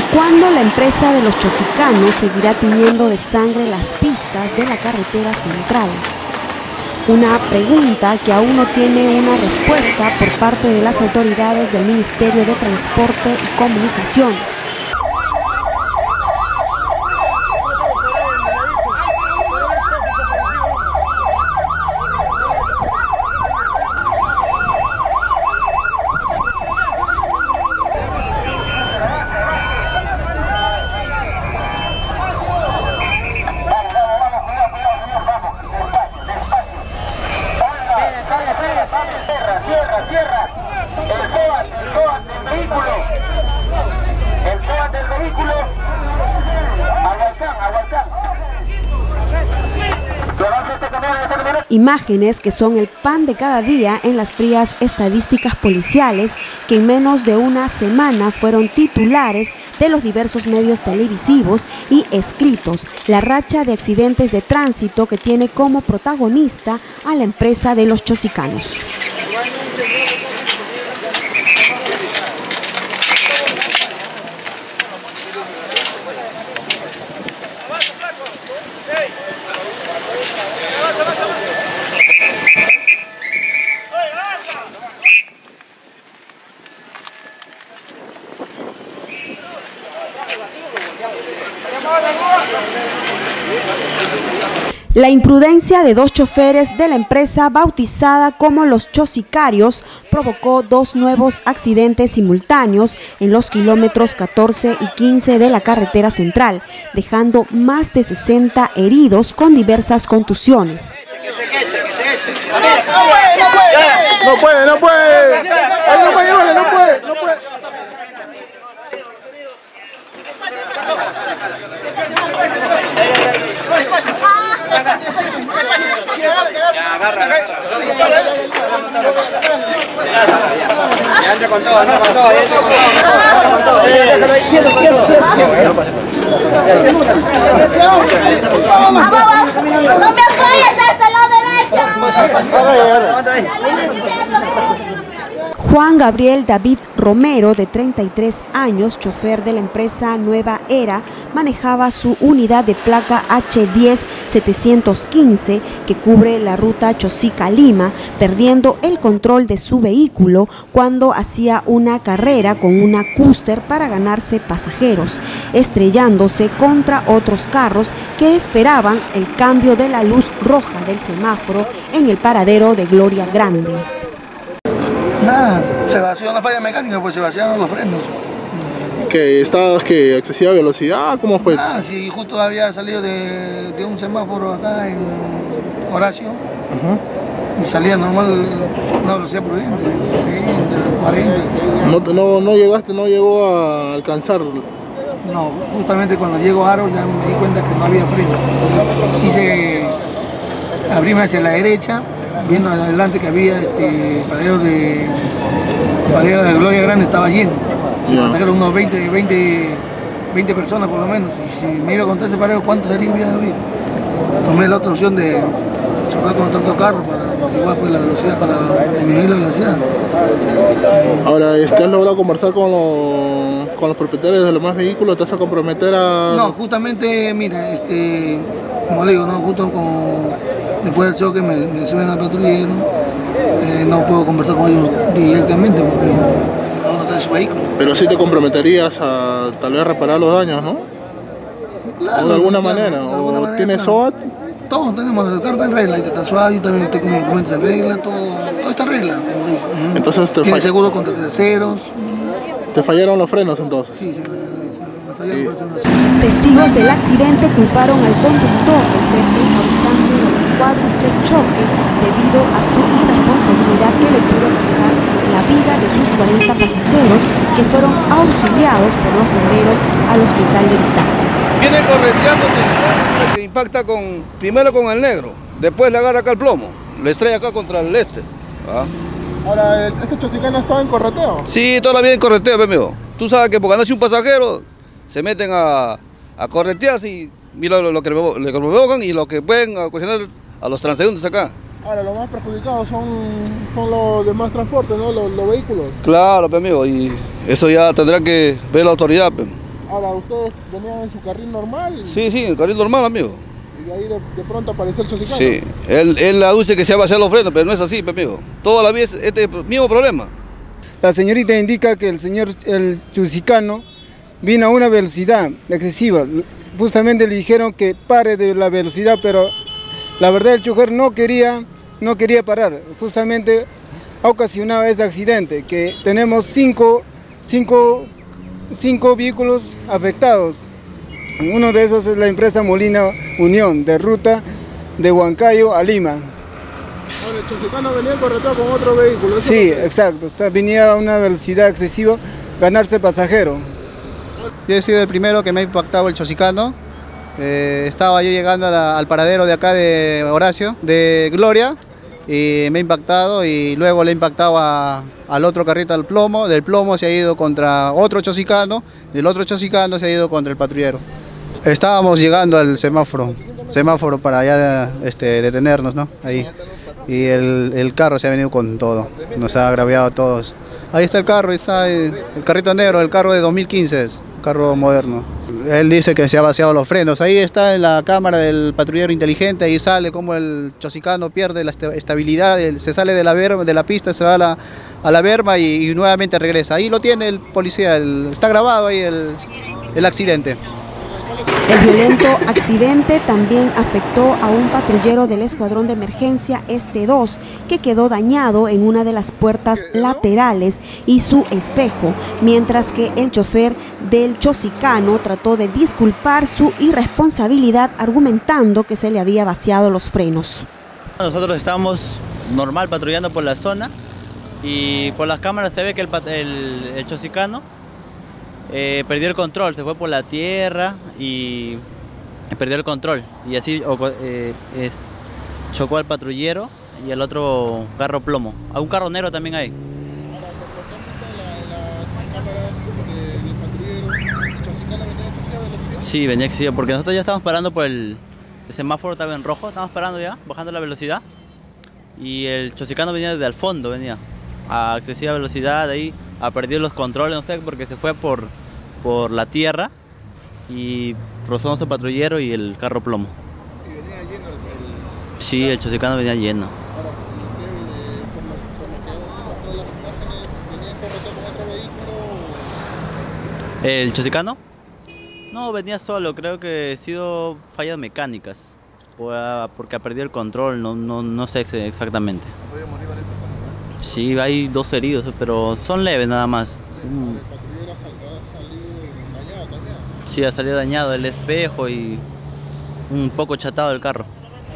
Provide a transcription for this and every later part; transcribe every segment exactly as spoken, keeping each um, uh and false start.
¿Cuándo la empresa de los chosicanos seguirá tiñendo de sangre las pistas de la carretera central? Una pregunta que aún no tiene una respuesta por parte de las autoridades del Ministerio de Transporte y Comunicaciones. Cierra, cierra, el FOAT, el FOAT del vehículo, el FOAT del vehículo, aguantán, aguantán. Imágenes que son el pan de cada día en las frías estadísticas policiales que en menos de una semana fueron titulares de los diversos medios televisivos y escritos. La racha de accidentes de tránsito que tiene como protagonista a la empresa de los chosicanos. La imprudencia de dos choferes de la empresa bautizada como los chosicarios provocó dos nuevos accidentes simultáneos en los kilómetros catorce y quince de la carretera central, dejando más de sesenta heridos con diversas contusiones. Que se eche, que se eche. No puede, no puede. Ay, no puede, no puede, no puede. Ya, agarra, agarra. Ya entra con todo, no con todo, ya entra con todo, entra con todo. Cielo, cielo, cielo. No me apoyes hasta la derecha. Juan Gabriel David Romero, de treinta y tres años, chofer de la empresa Nueva Era, manejaba su unidad de placa H diez setecientos quince que cubre la ruta Chosica-Lima, perdiendo el control de su vehículo cuando hacía una carrera con una cúster para ganarse pasajeros, estrellándose contra otros carros que esperaban el cambio de la luz roja del semáforo en el paradero de Gloria Grande. Nada, se vació la falla mecánica, pues se vaciaron los frenos. ¿Que estabas que excesiva velocidad? ¿Cómo fue? Ah, sí, justo había salido de, de un semáforo acá en Horacio. Uh-huh. Y salía normal, una velocidad prudente, sesenta, cuarenta. No, no, no llegaste, no llegó a alcanzar. No, justamente cuando llego a Aro ya me di cuenta que no había frenos. Entonces quise abrirme hacia la derecha, viendo adelante que había este paradero de el paradero de Gloria Grande estaba lleno. Iban a sacar unos veinte, veinte, veinte personas por lo menos. Y si me iba a contar ese paradero, ¿cuántos sería hubiera habido? Tomé la otra opción de chocar contra otro carro para igual pues la velocidad, para disminuir la velocidad. Ahora, ¿has logrado conversar con los, con los propietarios de los demás vehículos? ¿Te vas a comprometer a...? No, justamente, mira, este, como le digo, no, justo como después del choque me, me suben al patrullero, eh, no puedo conversar con ellos directamente porque cada uno está en su vehículo. Pero sí te comprometerías a tal vez reparar los daños, ¿no? Claro, ¿O de alguna claro, manera? de alguna ¿O manera, tienes claro. SOAT? Todos tenemos el carta en regla, ahí está suave, yo también estoy con mis documentos en regla, todo, todo está en regla. Entonces, entonces te tiene fall... seguro contra terceros. ¿Te fallaron los frenos entonces? Sí, se me, se me fallaron los frenos. Testigos del accidente culparon al conductor de ser el causante del cuádruple choque debido a su irresponsabilidad que le pudo costar la vida de sus cuarenta pasajeros que fueron auxiliados por los bomberos al hospital de Vitacura. Viene correteando que impacta con, primero con el negro, después le agarra acá el plomo, le estrella acá contra el este. ¿Ah? Ahora, ¿este chosicano estaba en correteo? Sí, todavía en correteo, amigo. Tú sabes que por ganarse un pasajero, se meten a, a corretearse y mira lo, lo que le provocan y lo que pueden ocasionar a los transeúntes acá. Ahora, los más perjudicados son, son los demás transportes, ¿no? Los, los vehículos. Claro, amigo, y eso ya tendrá que ver la autoridad. Pe. Ahora, ¿ustedes venían en su carril normal? Sí, sí, el carril normal, amigo. Y de ahí de, de pronto apareció el chosicano. Sí, él, él aduce que se va a hacer los frenos, pero no es así, amigo. Toda la vida es este mismo problema. La señorita indica que el señor, el chosicano, vino a una velocidad excesiva. Justamente le dijeron que pare de la velocidad, pero la verdad el chofer no quería, no quería parar. Justamente ha ocasionado este accidente, que tenemos cinco, cinco, cinco vehículos afectados. Uno de esos es la empresa Molina Unión, de ruta de Huancayo a Lima. Ahora, el chosicano venía correteado con otro vehículo. Sí, exacto. Está, venía a una velocidad excesiva, ganarse pasajero. Yo he sido el primero que me ha impactado el chosicano. Eh, estaba yo llegando a la, al paradero de acá de Horacio, de Gloria, y me ha impactado y luego le ha impactado a, al otro carrito al plomo. Del plomo se ha ido contra otro chosicano, del otro chosicano se ha ido contra el patrullero. Estábamos llegando al semáforo, semáforo para ya este, detenernos, ¿no? Ahí. Y el, el carro se ha venido con todo, nos ha agraviado a todos. Ahí está el carro, ahí está el, el carrito negro, el carro de dos mil quince, es un carro moderno. Él dice que se ha vaciado los frenos. Ahí está en la cámara del patrullero inteligente, ahí sale como el chosicano pierde la estabilidad, se sale de la, berma, de la pista, se va a la, a la berma y, y nuevamente regresa. Ahí lo tiene el policía, el, está grabado ahí el, el accidente. El violento accidente también afectó a un patrullero del Escuadrón de Emergencia Este dos, que quedó dañado en una de las puertas laterales y su espejo, mientras que el chofer del chosicano trató de disculpar su irresponsabilidad argumentando que se le había vaciado los frenos. Nosotros estamos normal patrullando por la zona y por las cámaras se ve que el, el, el chosicano Eh, perdió el control, se fue por la tierra y perdió el control y así eh, es, chocó al patrullero y al otro carro plomo. A un carro negro también hay. Sí, venía excesivo porque nosotros ya estábamos parando por el, el semáforo, estaba en rojo, estábamos parando ya, bajando la velocidad y el chosicano venía desde el fondo, venía a excesiva velocidad, ahí ha perdido los controles, no sé, porque se fue por, por la tierra y rozó nuestro patrullero y el carro plomo. ¿Y venía lleno el, el... Sí, el chosicano venía lleno. Ahora, usted, eh, por, lo, por lo que mostró las imágenes, ¿venía correteado con otro vehículo? ¿El chosicano? No, venía solo, creo que ha sido fallas mecánicas, porque ha perdido el control, no, no, no sé exactamente. ¿Podría morir varias personas? Sí, hay dos heridos, pero son leves nada más. Mm. ¿El patrullero ha salido dañado también? Sí, ha salido dañado el espejo y un poco chatado el carro.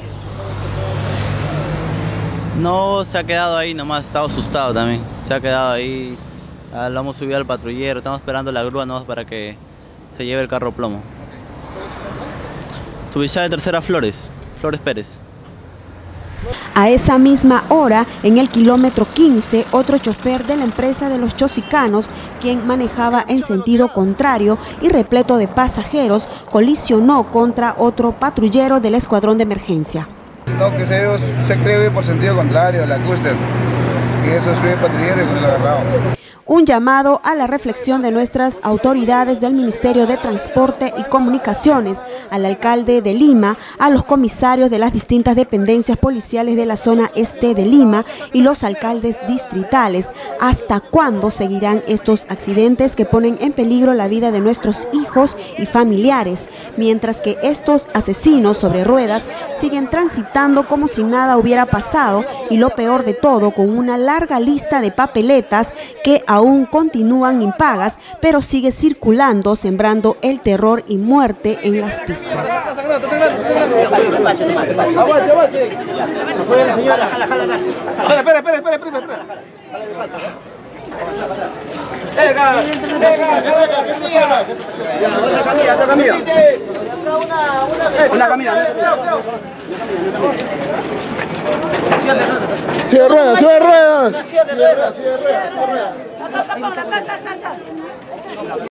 No, se ha quedado ahí nomás, estaba asustado también. Se ha quedado ahí, ah, lo hemos subido al patrullero, estamos esperando la grúa nomás para que se lleve el carro plomo. Subizá de Tercera Flores, Flores Pérez. A esa misma hora, en el kilómetro quince, otro chofer de la empresa de los chosicanos, quien manejaba en sentido contrario y repleto de pasajeros, colisionó contra otro patrullero del Escuadrón de Emergencia. No, que se, se cree por sentido contrario, la cúster, y eso sube patrullero y fue agarrado. Un llamado a la reflexión de nuestras autoridades del Ministerio de Transporte y Comunicaciones, al alcalde de Lima, a los comisarios de las distintas dependencias policiales de la zona este de Lima y los alcaldes distritales. ¿Hasta cuándo seguirán estos accidentes que ponen en peligro la vida de nuestros hijos y familiares? Mientras que estos asesinos sobre ruedas siguen transitando como si nada hubiera pasado y lo peor de todo, con una larga lista de papeletas que aún continúan impagas, pero sigue circulando, sembrando el terror y muerte en las pistas. Espera, espera, espera, espera, espera, espera. Venga, venga, venga, otra camilla, Una camilla. ¡Silla de ruedas, silla de ruedas! Silla de ruedas, silla de ruedas.